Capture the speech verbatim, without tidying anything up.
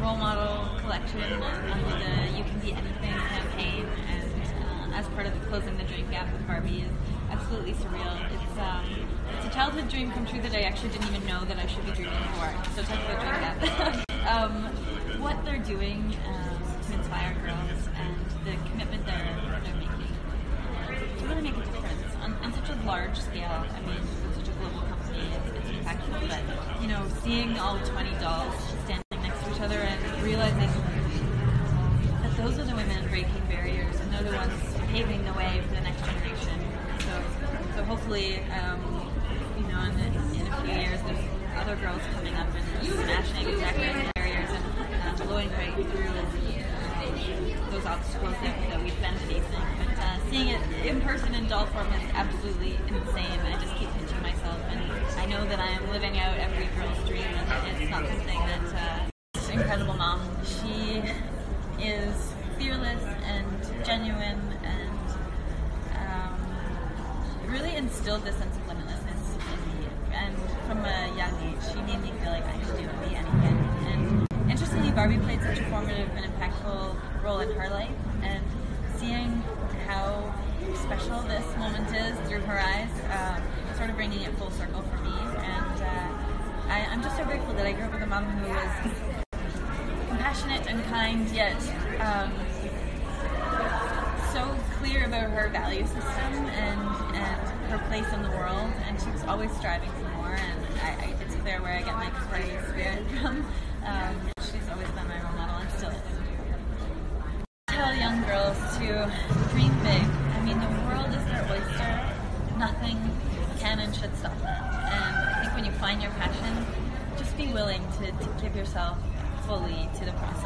role model collection under the You Can Be Anything campaign, and uh, as part of the Closing the Dream Gap with Barbie is absolutely surreal. It's um, it's a childhood dream come true that I actually didn't even know that I should be dreaming for. So talk about dream gap. um, what they're doing um, to inspire girls and the commitment they're, they're making to really make a difference on, on such a large scale. I mean, with such a global company, it's, it's impactful. But you know, seeing all twenty dolls standing next to each other and realizing that those are the women breaking barriers and they're the ones paving the way for the next generation. So, so hopefully, um, you know, in, in a few years, there's other girls coming up and smashing exactly barriers and uh, blowing right through uh, those obstacles that, that we've been facing. But uh, seeing it in person in doll form is absolutely insane. I just keep pinching myself, and I know that I am living out every girl's dream, and it's not something that uh, this incredible mom. She is fearless and genuine, and um, really instilled this sense of limitlessness in me. And from a young age, she made me feel like I could do and be anything. And interestingly, Barbie played such a formative and impactful role in her life, and seeing how special this moment is through her eyes, uh, sort of bringing it full circle for me. And uh, I, I'm just so grateful that I grew up with a mom who was compassionate and kind, yet um, so clear about her value system and, and her place in the world, and she was always striving for more, and I, I, it's clear where I get my competitive spirit from. Um, she's always been my role model and still is. Tell young girls to dream big. I mean, the world is their oyster. Nothing can and should stop that. And I think when you find your passion, just be willing to, to give yourself fully to the process.